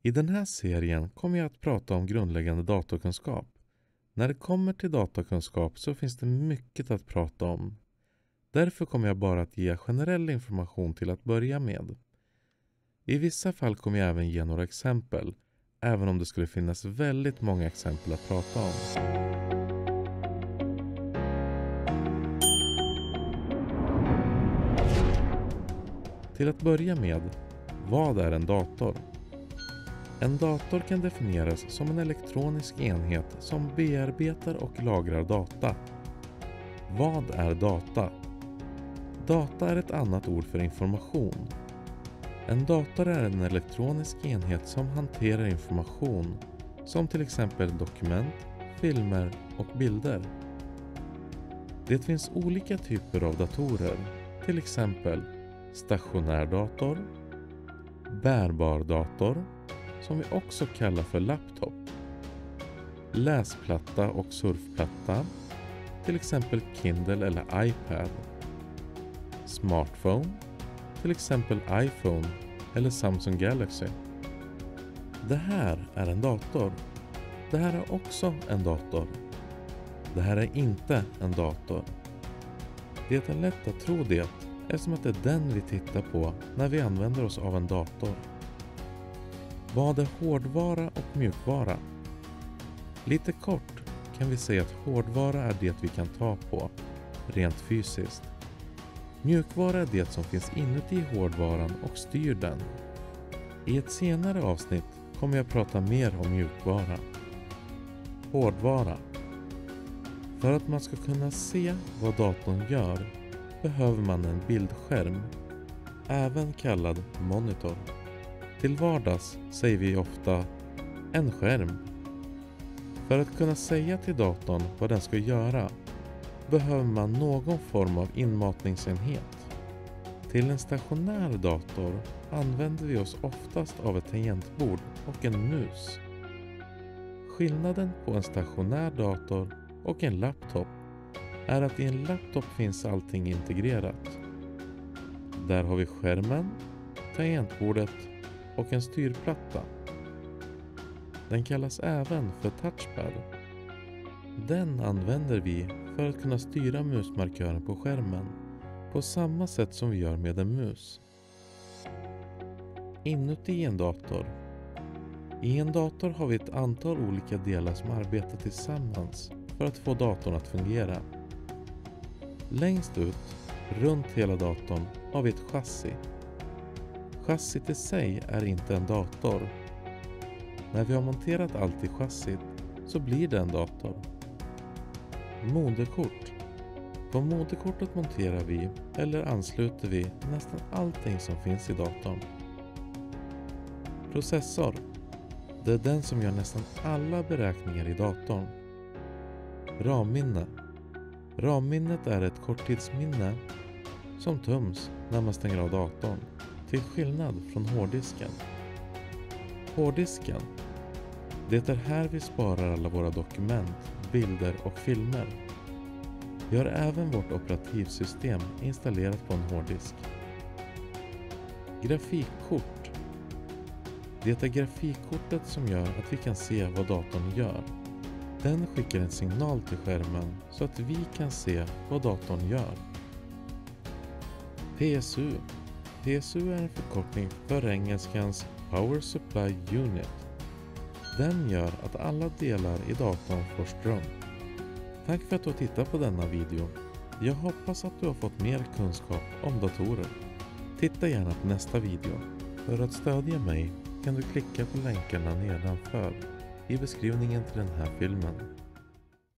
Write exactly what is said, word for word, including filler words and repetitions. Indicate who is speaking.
Speaker 1: I den här serien kommer jag att prata om grundläggande datorkunskap. När det kommer till datakunskap så finns det mycket att prata om. Därför kommer jag bara att ge generell information till att börja med. I vissa fall kommer jag även ge några exempel, även om det skulle finnas väldigt många exempel att prata om. Till att börja med, vad är en dator? En dator kan definieras som en elektronisk enhet som bearbetar och lagrar data. Vad är data? Data är ett annat ord för information. En dator är en elektronisk enhet som hanterar information, som till exempel dokument, filmer och bilder. Det finns olika typer av datorer, till exempel stationär dator, bärbar dator, som vi också kallar för laptop, läsplatta och surfplatta, till exempel Kindle eller iPad, smartphone, till exempel iPhone eller Samsung Galaxy. Det här är en dator. Det här är också en dator. Det här är inte en dator. Det är lätt att tro det eftersom att det är den vi tittar på när vi använder oss av en dator. Vad är hårdvara och mjukvara? Lite kort kan vi säga att hårdvara är det vi kan ta på, rent fysiskt. Mjukvara är det som finns inuti hårdvaran och styr den. I ett senare avsnitt kommer jag prata mer om mjukvara. Hårdvara. För att man ska kunna se vad datorn gör behöver man en bildskärm, även kallad monitor. Till vardags säger vi ofta en skärm. För att kunna säga till datorn vad den ska göra behöver man någon form av inmatningsenhet. Till en stationär dator använder vi oss oftast av ett tangentbord och en mus. Skillnaden på en stationär dator och en laptop är att i en laptop finns allting integrerat. Där har vi skärmen, tangentbordet och en styrplatta. Den kallas även för touchpad. Den använder vi för att kunna styra musmarkören på skärmen på samma sätt som vi gör med en mus. Inuti en dator. I en dator har vi ett antal olika delar som arbetar tillsammans för att få datorn att fungera. Längst ut, runt hela datorn, har vi ett chassi. Chassit i sig är inte en dator. När vi har monterat allt i chassit så blir det en dator. Moderkort. På moderkortet monterar vi eller ansluter vi nästan allting som finns i datorn. Processor. Det är den som gör nästan alla beräkningar i datorn. RAM-minne. RAM-minnet är ett korttidsminne som töms när man stänger av datorn, till skillnad från hårddisken. Hårddisken. Det är här vi sparar alla våra dokument, bilder och filmer. Vi har även vårt operativsystem installerat på en hårddisk. Grafikkort. Det är grafikkortet som gör att vi kan se vad datorn gör. Den skickar en signal till skärmen så att vi kan se vad datorn gör. P S U. P S U är en förkortning för engelskans Power Supply Unit. Den gör att alla delar i datorn får ström. Tack för att du har tittat på denna video. Jag hoppas att du har fått mer kunskap om datorer. Titta gärna på nästa video. För att stödja mig kan du klicka på länkarna nedanför i beskrivningen till den här filmen.